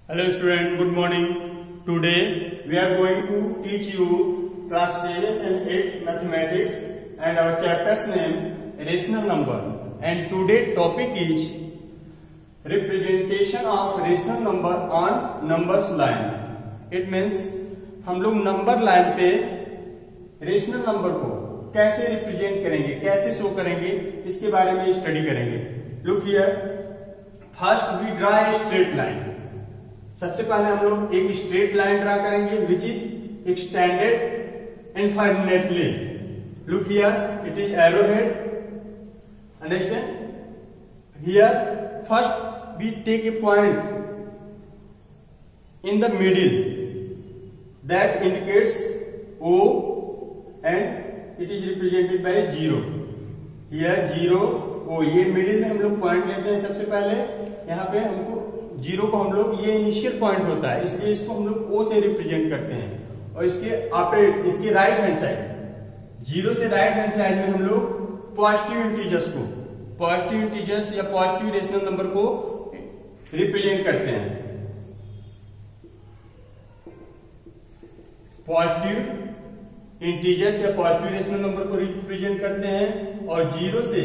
Hello student, good morning. Today we are going to teach you class 7th and 8th mathematics and our chapter's name rational number. And today topic is representation of rational number on numbers line. It means हम लोग number line पे rational number को कैसे represent करेंगे, कैसे show करेंगे, इसके बारे में स्टडी करेंगे. Look here, first we draw a straight line. सबसे पहले हम लोग एक स्ट्रेट लाइन ड्रा करेंगे which is extended infinitely. Look here, it is arrow head. Understand? Here first we take a point in the middle that indicates O and it is represented by 0. Here 0 O, ये middle में हम लोग point लेते हैं. सबसे पहले यहाँ पे हमको 0 को हम लोग, ये इनिशियल पॉइंट होता है इसलिए इसको हम लोग O से रिप्रेजेंट करते हैं. और इसके ऑपोजिट, इसके राइट हैंड साइड, 0 से राइट हैंड साइड में हम लोग पॉजिटिव इंटीजर्स को, पॉजिटिव इंटीजर्स या पॉजिटिव रेशनल नंबर को रिप्रेजेंट करते हैं. पॉजिटिव इंटीजर्स या पॉजिटिव रेशनल नंबर को रिप्रेजेंट करते हैं. और 0 से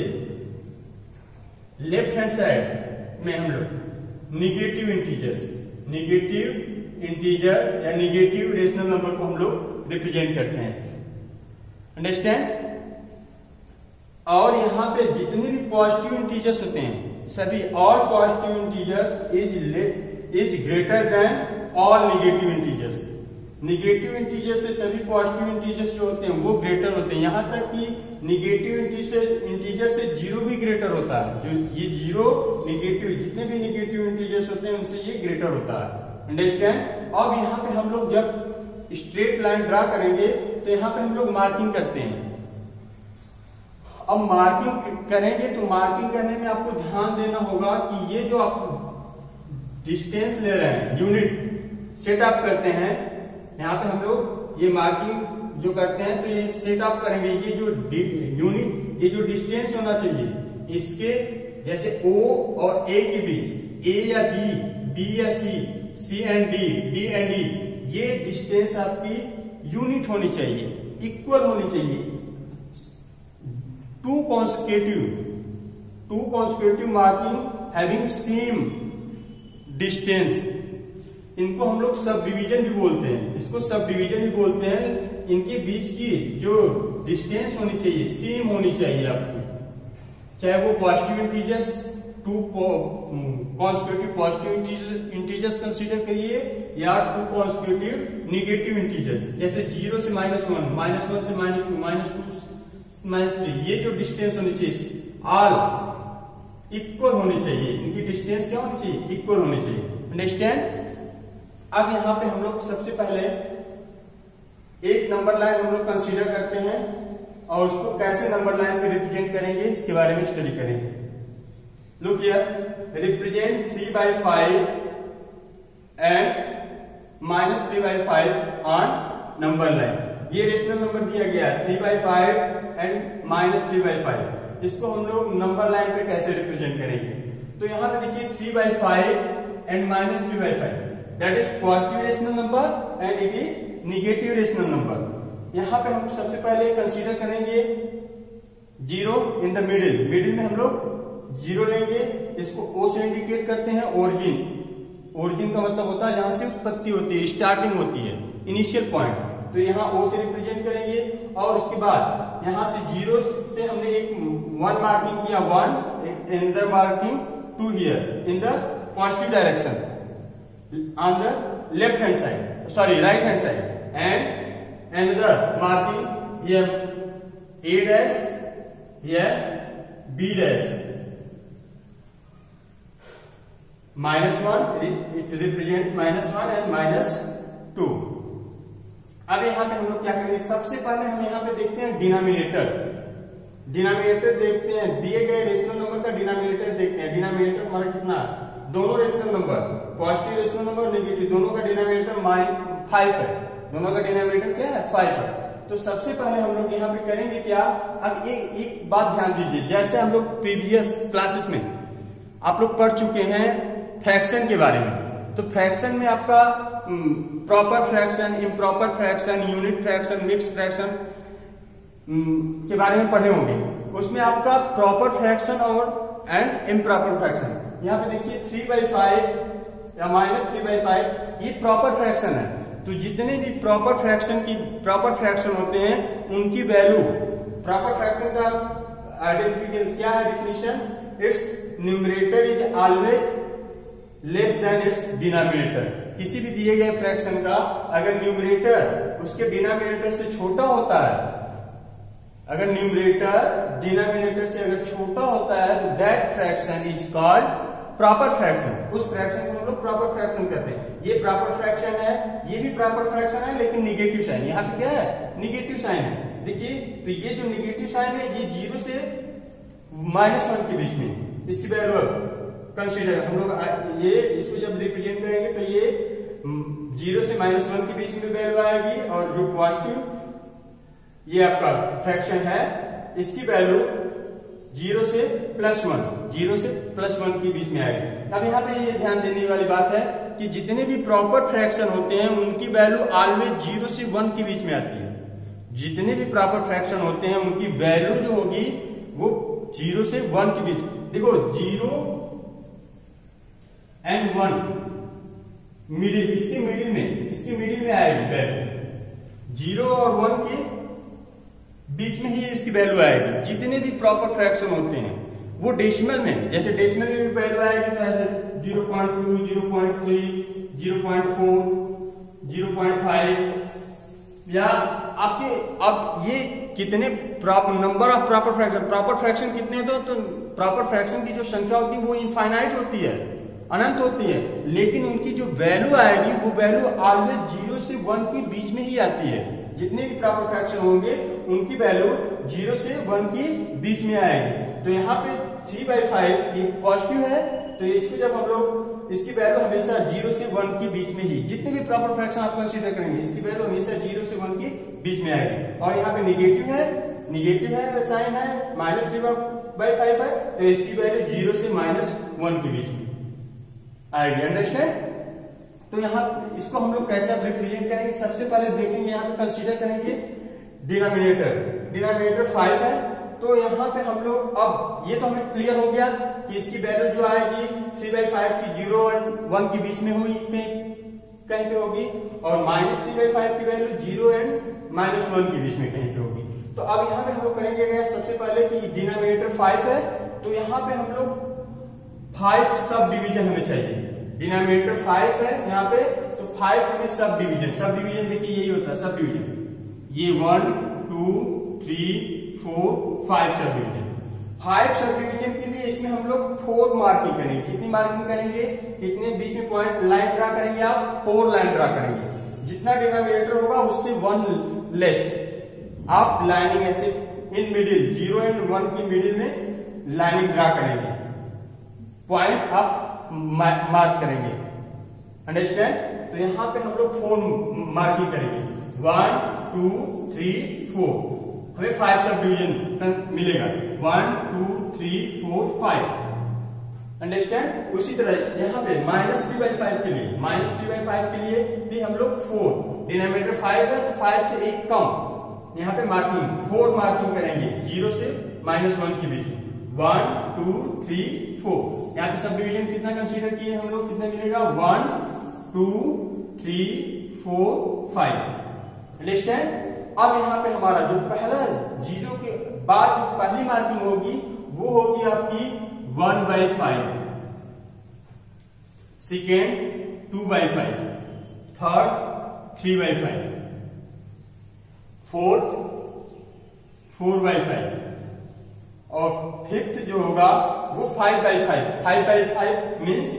लेफ्ट हैंड साइड में हम लोग निगेटिव इंटीजर्स, निगेटिव इंटीजर या निगेटिव रेशनल नंबर को हम लोग रिप्रेजेंट करते हैं. अंडरस्टैंड? और यहां पे जितने भी पॉजिटिव इंटीजर्स होते हैं, सभी all positive integers is greater than all negative integers. Negative integer से सभी पॉजिटिव इंटीजर्स जो होते हैं वो ग्रेटर होते हैं. यहां तक कि निगेटिव इंटीजर से 0 भी ग्रेटर होता है. जो ये 0 निगेटिव, जितने भी निगेटिव इंटीजर्स होते हैं उनसे ये ग्रेटर होता है. अंडरस्टैंड? अब यहाँ पे हम लोग जब स्ट्रेट लाइन ड्रा करेंगे तो यहाँ पे हम लोग मार्किंग करते हैं. अब मार्किंग करेंगे तो मार्किंग करने में आपको ध्यान देना होगा कि ये जो आप डिस्टेंस ले रहे हैं, यूनिट सेट अप करते हैं, यहाँ पे हम लोग ये मार्किंग जो करते हैं तो ये सेट अप करेंगे. ये जो यूनिट, ये जो डिस्टेंस होना चाहिए इसके, जैसे O और A के बीच, A या B या C and D and E, ये डिस्टेंस आपकी यूनिट होनी चाहिए, इक्वल होनी चाहिए. Two consecutive marking having same distance, इनको हम लोग सब डिवीजन भी बोलते हैं. इसको सब डिवीजन भी बोलते हैं. इनके बीच की जो डिस्टेंस होनी चाहिए सेम होनी चाहिए आपकी, चाहे वो positive integers, two consecutive positive integers consider करिए या टू कॉन्सेक्यूटिव निगेटिव इंटीजर्स. जैसे 0 से -1, -1 से -2, -2 से -3, ये जो डिस्टेंस होनी चाहिए ऑल इक्वल होनी चाहिए. इनकी डिस्टेंस क्या होनी चाहिए? इक्वल होनी चाहिए. अंडरस्टैंड? अब यहाँ पे हम लोग सबसे पहले एक नंबर लाइन हम लोग कंसीडर करते हैं और उसको कैसे नंबर लाइन पे रिप्रेजेंट करेंगे इसके बारे में स्टडी करेंगे. Look here, represent 3/5 and -3/5 on number line. ये रेशनल नंबर दिया गया है 3/5 एंड -3/5. इसको हम लोग नंबर लाइन पे कैसे रिप्रेजेंट करेंगे? तो यहाँ पे देखिए 3/5 and -3/5, that is positive rational number and it is negative rational number. यहां पे हम सबसे पहले कंसीडर करेंगे 0 इन द मिडिल. मिडिल में हम लोग 0 लेंगे, इसको O से इंडिकेट करते हैं. ओरिजिन का मतलब होता है जहां से उत्पत्ति होती है, स्टार्टिंग होती है, इनिशियल पॉइंट. तो यहाँ O से रिप्रेजेंट करेंगे. और उसके बाद यहाँ से 0 से हमने एक 1 मार्किंग किया, 1 another marking 2 here in the positive direction on the left hand side, sorry, right hand side, and another marking here A dash, here B dash. -1, it represent -1 and -2. अब यहाँ पे हम लोग क्या करेंगे? सबसे पहले हम यहाँ पे देखते हैं डिनोमिनेटर. डिनोमिनेटर देखते हैं, दिए गए रेशनल नंबर का डिनोमिनेटर देखते हैं. डिनोमिनेटर हमारा कितना? दोनों rational number, positive rational number, negative, दोनों का डिनोमिनेटर 5 है. दोनों का डिनोमिनेटर क्या है? 5 है. तो सबसे पहले हम लोग यहाँ पे करेंगे क्या? अब एक बात ध्यान दीजिए, जैसे हम लोग प्रीवियस क्लासेस में आप लोग पढ़ चुके हैं फ्रैक्शन के बारे में. तो फ्रैक्शन में आपका proper fraction, improper fraction, unit fraction, mix fraction के बारे में पढ़े होंगे। उसमें आपका प्रॉपर फ्रैक्शन और एंड इम्प्रॉपर फ्रैक्शन, यहाँ पे देखिए 3/5 या -3/5 ये प्रॉपर फ्रैक्शन है। तो जितने भी प्रॉपर फ्रैक्शन होते हैं उनकी वैल्यू, प्रॉपर फ्रैक्शन का आइडेंटिफिकेशन क्या है, definition, its numerator is always less than its denominator. किसी भी दिए गए फ्रैक्शन का अगर न्यूमरेटर उसके डिनोमिनेटर से छोटा होता है, अगर न्यूमरेटर डिनोमिनेटर से अगर छोटा होता है तो that fraction is called proper fraction. उस फ्रैक्शन को हम लोग प्रॉपर फ्रैक्शन कहते हैं। ये प्रॉपर फ्रैक्शन है, ये भी प्रॉपर फ्रैक्शन है, लेकिन निगेटिव साइन, यहाँ पे क्या है, निगेटिव साइन है। देखिए तो ये जो निगेटिव साइन है ये 0 से -1 के बीच में, इसकी वैल्यू कंसीडर हम लोग ये इसको जब रिप्रेजेंट करेंगे तो ये 0 से -1 के बीच में वैल्यू आएगी, और जो पॉजिटिव ये आपका फ्रैक्शन है इसकी वैल्यू 0 से +1 के बीच में आएगी। अब यहाँ पे ये ध्यान देने वाली बात है कि जितने भी प्रॉपर फ्रैक्शन होते हैं उनकी वैल्यू ऑलवेज 0 से 1 के बीच में आती है। जितने भी प्रॉपर फ्रैक्शन होते हैं उनकी वैल्यू जो होगी वो 0 से 1 के बीच, देखो 0 and 1 मिडिल, इसके मिडिल में आएगी वैल्यू, 0 और 1 के बीच में ही इसकी वैल्यू आएगी। जितने भी प्रॉपर फ्रैक्शन होते हैं वो डेसिमल में, जैसे डेसिमल में भी वैल्यू आएगी तो ऐसे 0.2, 0.3, 0.4, 0.5 या आपके, अब ये कितने नंबर ऑफ प्रॉपर फ्रैक्शन कितने तो प्रॉपर फ्रैक्शन की जो संख्या होती है वो इनफाइनाइट होती है, अनंत होती है, लेकिन उनकी जो वैल्यू आएगी वो वैल्यू ऑलवेज 0 से 1 के बीच में ही आती है। जितने भी प्रॉपर फ्रैक्शन होंगे उनकी वैल्यू 0 से 1 के बीच में आएगी। तो यहाँ पे 3/5 ये पॉजिटिव है, तो इसको जब हम लोग इसकी वैल्यू हमेशा 0 से 1 के बीच में ही, जितने भी प्रॉपर फ्रैक्शन आप कंसीडर करेंगे इसकी वैल्यू हमेशा 0 से 1 के बीच में आएगी। और यहाँ पे निगेटिव है साइन है, -3/5 है, तो इसकी वैल्यू 0 से -1 के बीच में आएगी। अंडरस्टैंड? तो यहाँ इसको हम लोग कैसे रिप्रेजेंट करेंगे, सबसे पहले देखेंगे, यहाँ पे कंसीडर करेंगे डिनोमिनेटर 5 है, तो यहाँ पे हम लोग, अब ये तो हमें क्लियर हो गया कि इसकी वैल्यू जो आएगी 3/5 की 0 और 1 के बीच में हुई कहीं पे होगी, और -3/5 की वैल्यू 0 एंड -1 के बीच में कहीं पे होगी। तो अब यहाँ पे हम लोग करेंगे क्या, सबसे पहले कि डिनोमिनेटर 5 है, तो यहाँ पे हम लोग 5 सब डिवीजन हमें चाहिए। डिनोमिनेटर 5 है यहाँ पे, तो 5 हमें सब डिवीजन देखिए यही होता है सब डिवीजन, ये 1, 2, 3, 4, 5 सब डिवीजन। 5 सब डिवीजन के लिए इसमें हम लोग 4 मार्किंग करेंगे। कितनी मार्किंग करेंगे, कितने बीच में पॉइंट लाइन ड्रा करेंगे, आप 4 लाइन ड्रा करेंगे। जितना डिनोमिनेटर होगा उससे 1 लेस आप लाइनिंग ऐसे इन मिडिल 0 एंड 1 की मिडिल में लाइनिंग ड्रा करेंगे, पॉइंट आप मार्क करेंगे। अंडरस्टैंड? तो यहाँ पे हम लोग 4 मार्किंग करेंगे, 1, 2, 3, 4, हमें 5 सब डिवीजन मिलेगा, 1, 2, 3, 4, 5। अंडरस्टैंड? उसी तरह यहाँ पे -3/5 के लिए भी हम लोग 4, डिनोमिनेटर 5 है तो 5 से एक कम, यहाँ पे मार्किंग 4 मार्किंग करेंगे 0 से -1 के बीच में, 1, 2, 3, 4। यहाँ पे सब डिवीजन कितना कंसीडर किए हम लोग, कितना मिलेगा, 1, 2, 3, 4, 5। अंडरस्टैंड? अब यहाँ पे हमारा जो पहला 0 के बाद जो पहली मार्किंग होगी वो होगी आपकी 1/5, सेकेंड 2/5, थर्ड 3/5, फोर्थ 4/5, और फिफ्थ जो होगा वो 5/5। 5/5 मीन्स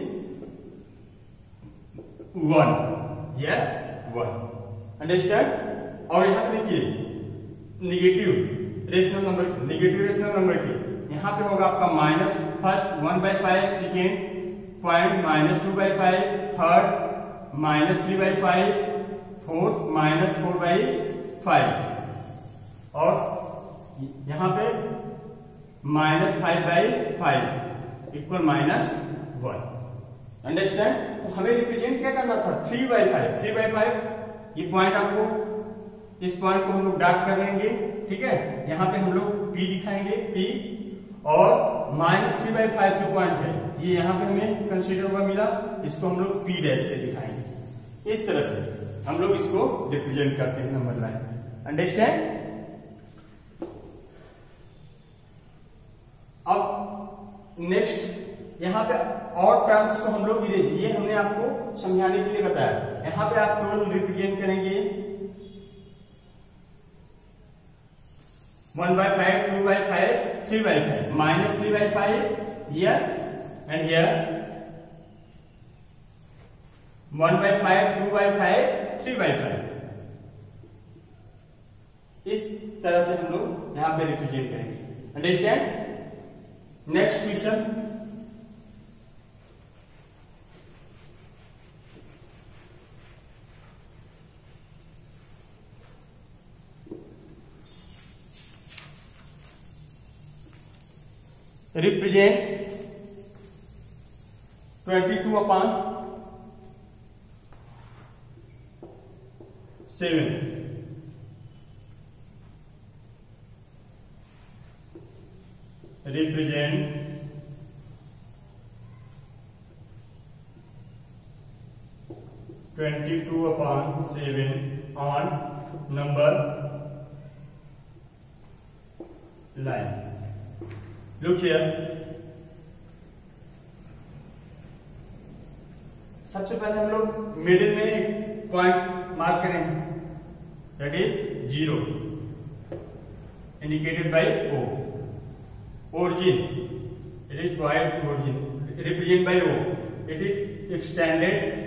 1, या 1। अंडरस्टैंड? और यहाँ पे देखिए निगेटिव रेशनल नंबर की यहाँ पे होगा आपका first 1/5, second point -2/5, third -3/5, fourth -4/5, और यहाँ पे -5/5 इक्वल -1। अंडरस्टैंड। तो हमें रिप्रेजेंट क्या करना था, 3/5, 3/5 ये पॉइंट आपको, इस पॉइंट को हम लोग डार्क कर लेंगे, ठीक है। यहाँ पे हम लोग P दिखाएंगे, P, और -3/5 जो पॉइंट है ये यहाँ पे हमें कंसीडर हुआ मिला, इसको हम लोग P डैश से दिखाएंगे। इस तरह से हम लोग इसको रिप्रेजेंट करते हैं नंबर लाइन, अंडरस्टैंड। अब नेक्स्ट यहाँ पे और टर्म्स को हम लोग इरेज, ये हमने आपको समझाने के लिए बताया। यहाँ पे आप केवल रिप्रेजेंट करेंगे 1/5, 2/5, 3/5, -3/5 here and here, 1/5, 2/5, 3/5, इस तरह से हम लोग यहाँ पे रिप्रेजेंट करेंगे, understand. Next question, represent 22/7, represent 22/7 on number line. Look here. सबसे पहले हम लोग मिडिल में एक पॉइंट मार्क करेंगे, that is 0, indicated by O. Origin, it is point origin, represented by O. It is extended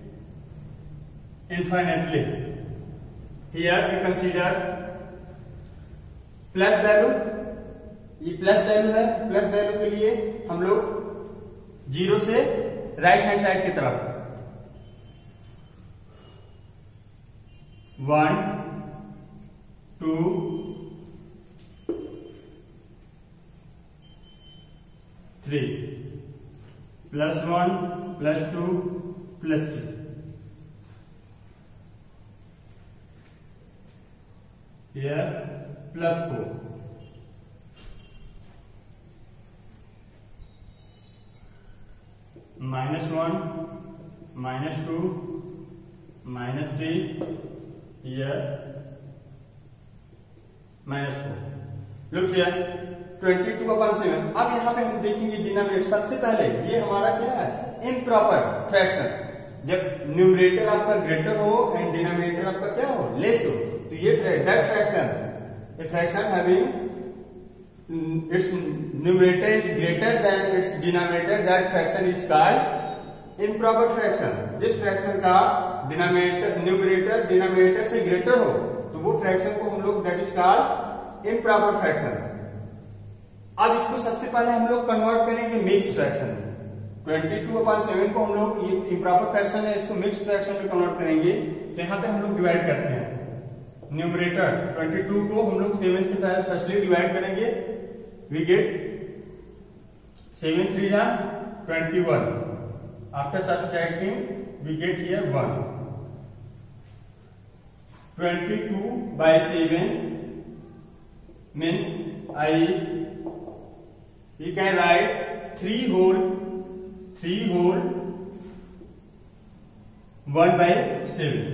infinitely. Here we consider plus value, ये plus value है, plus value के लिए हम लोग 0 से राइट हैंड साइड की तरफ 1, 2, 3, +1, +2, +3, here +4, -1, -2, -3, here -4. Look here, 22/7. अब यहाँ पे हम देखेंगे डिनोमिनेटर। सबसे पहले ये हमारा क्या है, इम्प्रॉपर फ्रैक्शन। जब न्यूमरेटर आपका ग्रेटर हो एंड डिनोमिनेटर आपका क्या हो, लेस हो, तो ये that fraction, a fraction having its numerator is greater than its denominator, that fraction is called improper fraction. जिस फ्रैक्शन का न्यूमरेटर डिनोमिनेटर से ग्रेटर हो तो वो फ्रैक्शन को हम लोग that is called improper fraction. अब इसको सबसे पहले हम लोग कन्वर्ट करेंगे मिक्स फ्रैक्शन में। 22/7 को हम लोग, ये इम्प्रॉपर फ्रैक्शन है, इसको मिक्स फ्रैक्शन में कन्वर्ट करेंगे। तो यहाँ पे हम लोग डिवाइड करते हैं न्यूमरेटर 22 को हम लोग 7 से फर्स्टली डिवाइड करेंगे, we get 7 3 21, after subtracting we get here 1। 22/7 means you can write 3 whole 1/7।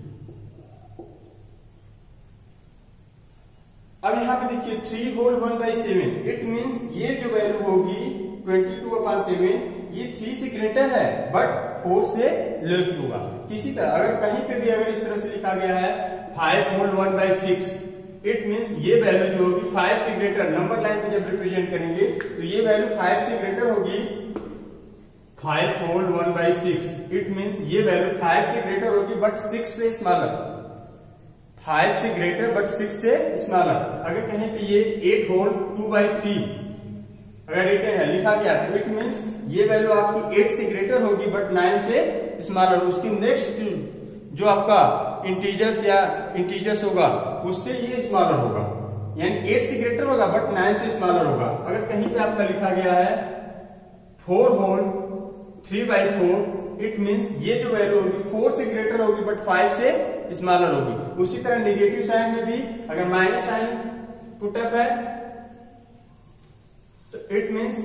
अब यहाँ पे देखिए 3 whole 1/7, इट मीन्स ये जो वैल्यू होगी 22/7 ये 3 से ग्रेटर है बट 4 से लेस होगा। किसी तरह अगर कहीं पे भी अगर इस तरह से लिखा गया है 5 whole 1/6, इट मीन्स ये वैल्यू जो होगी 5 से ग्रेटर, नंबर लाइन में जब रिप्रेजेंट करेंगे तो ये वैल्यू 5 से ग्रेटर होगी, 5 whole 1/6, इट मीन्स ये वैल्यू 5 से ग्रेटर होगी बट 6 से स्मॉलर, 5 से ग्रेटर बट 6 से स्मॉलर। अगर कहीं पे ये 8 whole 2/3 अगर रिटर्न है लिखा गया तो इट मीन्स ये वैल्यू आपकी 8 से ग्रेटर होगी बट 9 से स्मॉलर। उसकी नेक्स्ट जो आपका इंटीजर्स होगा उससे ये स्मॉलर होगा, यानी 8 से ग्रेटर होगा बट 9 से स्मॉलर होगा। अगर कहीं पे आपका लिखा गया है 4 whole 3/4, इट मीन्स ये जो वैल्यू होगी 4 से ग्रेटर होगी बट 5 से स्मॉलर होगी। उसी तरह नेगेटिव साइन में भी अगर माइनस साइन पुटअप है तो it means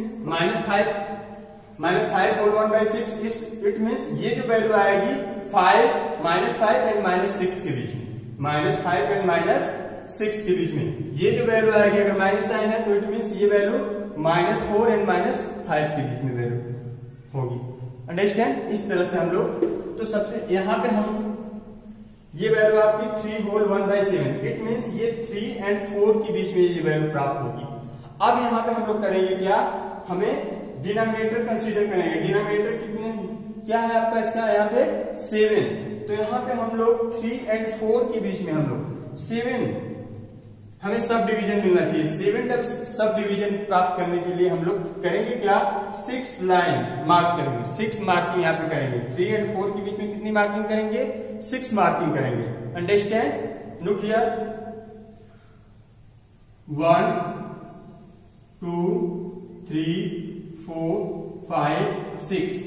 -5 whole 1/6, it means ये जो वैल्यू आएगी -5 एंड -6 के बीच में, -5 एंड -6 के बीच में ये जो वैल्यू आएगी, अगर माइनस साइन है तो इट मीन्स ये वैल्यू -4 एंड -5 के बीच में वैल्यू होगी। अंडरस्टैंड? इस तरह से हम लोग, तो सबसे यहाँ पे हम ये वैल्यू आपकी 3 होल 1/7, इट मीन्स ये 3 एंड 4 के बीच में ये वैल्यू प्राप्त होगी। अब यहाँ पे हम लोग करेंगे क्या, हमें डिनोमिनेटर कंसीडर करेंगे। डिनोमिनेटर कितने क्या है आपका इसका, यहाँ पे 7, तो यहाँ पे हम लोग 3 एंड 4 के बीच में हम लोग 7, हमें सब डिवीजन मिलना चाहिए। 7 सब डिवीजन प्राप्त करने के लिए हम लोग करेंगे क्या, 6 लाइन मार्क करेंगे, 6 मार्किंग यहाँ पे करेंगे। 3 एंड 4 के बीच में कितनी मार्किंग करेंगे, 6 मार्किंग करेंगे। अंडरस्टैंड? लुक हियर, 1 2 3 4 5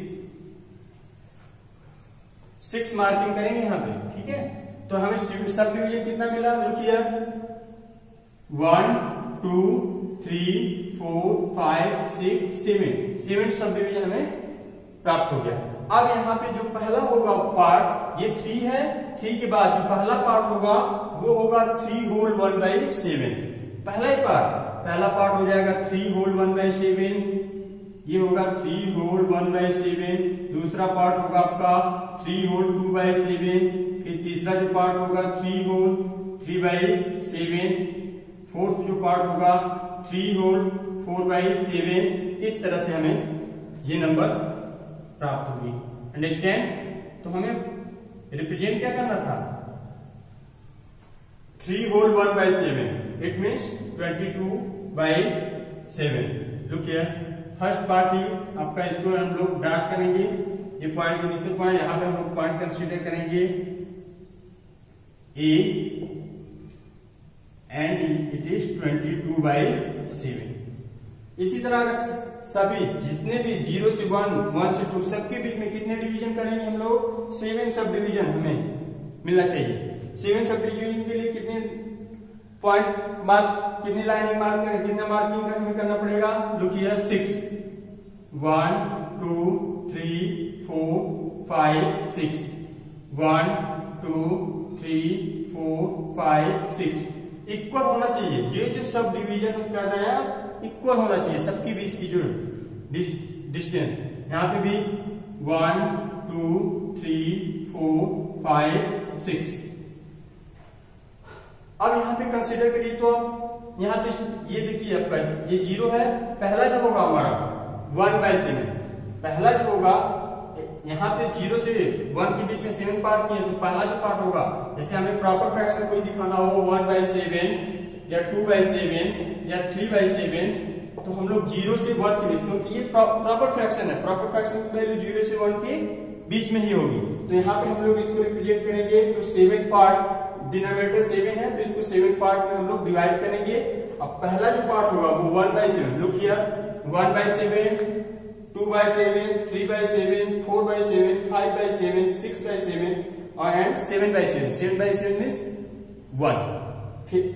6 मार्किंग करेंगे यहाँ पे, ठीक है। तो हमें सब डिवीजन कितना मिला, लुक हियर, 1 2 3 4 5 6 7 सब डिवीजन हमें प्राप्त हो गया। अब यहाँ पे जो पहला होगा पार्ट, ये 3 है, 3 के बाद जो पहला पार्ट होगा वो होगा 3 होल 1/7, पहला पार्ट हो जाएगा 3 होल 1/7, ये होगा 3 होल 1/7, दूसरा पार्ट होगा आपका 3 होल 2/7, फिर तीसरा जो पार्ट होगा 3 होल 3/7, फोर्थ जो पार्ट होगा 3 होल 4/7। इस तरह से हमें ये नंबर प्राप्त होगी। अंडरस्टैंड? तो हमें रिप्रेजेंट क्या करना था, 3 whole 1/7, it means 22/7। Look here, first part ही आपका, इसको हम लोग डार्क करेंगे, ये पॉइंट इनिशियल पॉइंट, यहां पे हम लोग पॉइंट कंसीडर करेंगे A एंड इट इज 22/7। इसी तरह अगर सभी जितने भी 0 से 1, 1 से 2 सबके बीच में कितने डिवीजन करेंगे हम लोग, 7 सब डिवीजन हमें मिलना चाहिए। 7 सब डिवीजन के लिए कितने पॉइंट मार्क, कितनी लाइनिंग मार्क करें, कितना मार्किंग हमें करना पड़ेगा, लुक हियर, 6 1 2 3 4 5 6 1 2 3 4 5 6 इक्वल होना चाहिए। ये जो सब डिवीजन कर रहे हैं इक्वल होना चाहिए, सबके बीच की जो डिस्टेंस, यहाँ पे भी 1 2 3 4 5 6। अब यहाँ पे कंसीडर करिए, तो अब यहाँ से ये देखिए आपका ये 0 है, पहला जो होगा हमारा 1/7, पहला जो होगा यहाँ पे 0 से 1 के बीच में 7 पार्ट किए, तो पहला जो पार्ट होगा, जैसे हमें प्रॉपर फ्रैक्शन कोई दिखाना हो 1/7 या 2/7 या 3/7, तो हम लोग 0 से 1 के बीच, क्योंकि ये प्रॉपर फ्रैक्शन है, प्रॉपर फ्रैक्शन की वैल्यू 0 से 1 के बीच में ही होगी। तो यहाँ पे हम लोग इसको रिप्रेजेंट करेंगे, तो 7 पार्ट, डिनोमिनेटर 7 है तो इसको 7 पार्ट में हम लोग डिवाइड करेंगे। अब पहला जो पार्ट होगा वो 1/7, लुक हियर, 1/7 2/7 3/7 4/7 5/7 6/7 और एंड 7/7। 7/7 मीन्स 1। फिर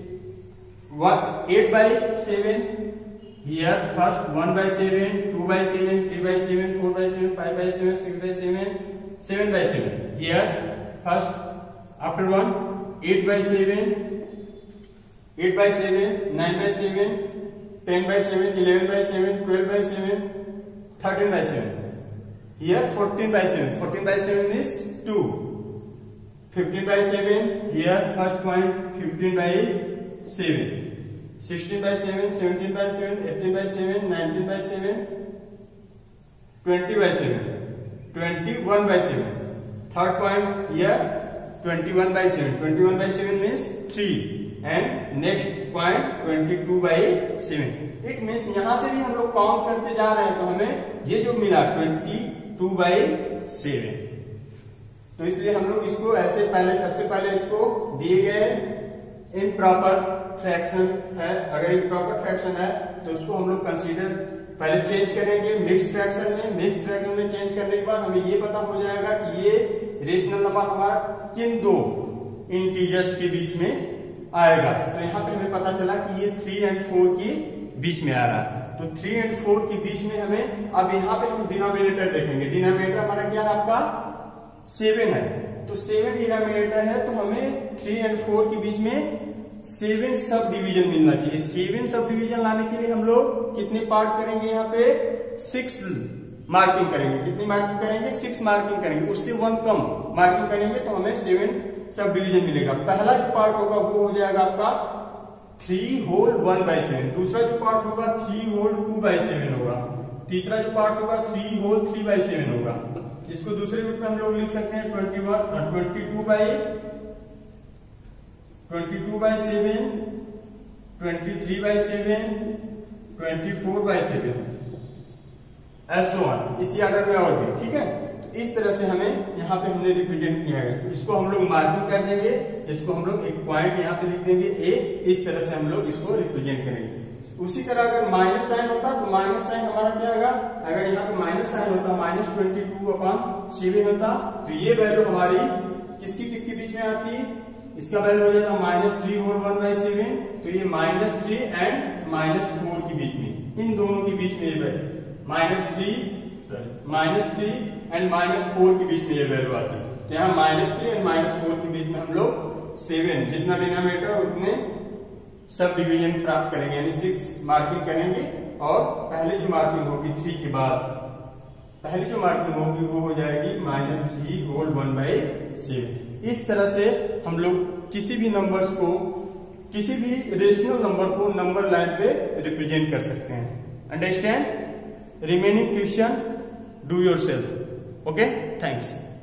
8/7 here, first 1/7 2/7 3/7 4/7 5/7 6/7 7/7 here, first after 1 8/7 8/7 9/7 10/7 11/7 12/7 13/7 here 14/7 14/7 is 2 15/7 here first point 15/7 16/7 17/7 18/7 19/7 20/7 21/7 third point here 21/7 21/7 means 3 and next point 22/7 it means यहां से भी हम लोग काउंट करते जा रहे हैं, तो हमें ये जो मिला 22/7। तो इसलिए हम लोग इसको ऐसे सबसे पहले इसको दिए गए इम्प्रॉपर फ्रैक्शन है, अगर इम्प्रॉपर फ्रैक्शन है तो उसको हम लोग कंसीडर पहले चेंज करेंगे मिक्स फ्रैक्शन में, मिक्स फ्रैक्शन में चेंज करने के बाद हमें ये पता हो जाएगा कि ये रेशनल नंबर हमारा किन दो इंटीजर्स के बीच में आएगा। तो यहाँ पे हमें पता चला कि ये 3 और 4 के बीच में आ रहा है। तो 3 और 4 के बीच में हमें, अब यहाँ पे हम डिनोमिनेटर देखेंगे। डिनोमिनेटर हमारा क्या है, आपका 7 है। तो 7 डिनोमिनेटर है, तो हमें 3 और 4 के बीच में 7 सब डिवीजन मिलना चाहिए। 7 सब डिवीजन लाने के लिए हम लोग कितने पार्ट करेंगे, यहाँ पे 6 मार्किंग करेंगे। कितनी मार्किंग करेंगे, 6 मार्किंग करेंगे। उससे 1 कम मार्किंग करेंगे तो हमें 7 सब डिवीजन मिलेगा। पहला जो पार्ट होगा वो हो जाएगा आपका 3 होल 1/7। दूसरा जो पार्ट होगा 3 होल 2/7 होगा। तीसरा जो पार्ट होगा 3 होल 3/7 होगा। इसको दूसरे रूप में हम लोग लिख सकते हैं 22/7, 23/7, 24/7 ऐसो ऑन, इसी आर्डर में और भी। ठीक है, तो इस तरह से हमें यहाँ पे हमने रिप्रेजेंट किया है। इसको हम लोग मार्किंग कर देंगे, इसको हम लोग एक पॉइंट यहाँ पे लिख देंगे ए। इस तरह से हम लोग इसको रिप्रेजेंट करेंगे। उसी तरह अगर माइनस साइन होता तो माइनस साइन हमारा क्या होगा, अगर यहाँ पे माइनस साइन होता -22/7 होता तो ये वैल्यू हमारी किसके बीच में आती है, इसका वैल्यू हो जाता -3 होल 1/7। तो ये -3 एंड -4 के बीच में, इन दोनों के बीच में ये वैल्यू -3 एंड -4 के बीच में ये वैल्यू आती है। तो यहाँ -3 एंड -4 के बीच में हम लोग 7 जितना डिनोमिनेटर उतने सब डिवीजन प्राप्त करेंगे, यानी 6 मार्किंग करेंगे। और पहले जो मार्किंग होगी 3 के बाद, पहली जो मार्किंग होगी वो हो जाएगी -3 होल 1/7। इस तरह से हम लोग किसी भी नंबर्स को, किसी भी रेशनल नंबर को नंबर लाइन पे रिप्रेजेंट कर सकते हैं। Understand? Remaining question do yourself. Okay, thanks.